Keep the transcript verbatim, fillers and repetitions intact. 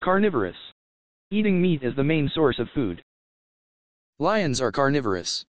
Carnivorous. Eating meat is the main source of food. Lions are carnivorous.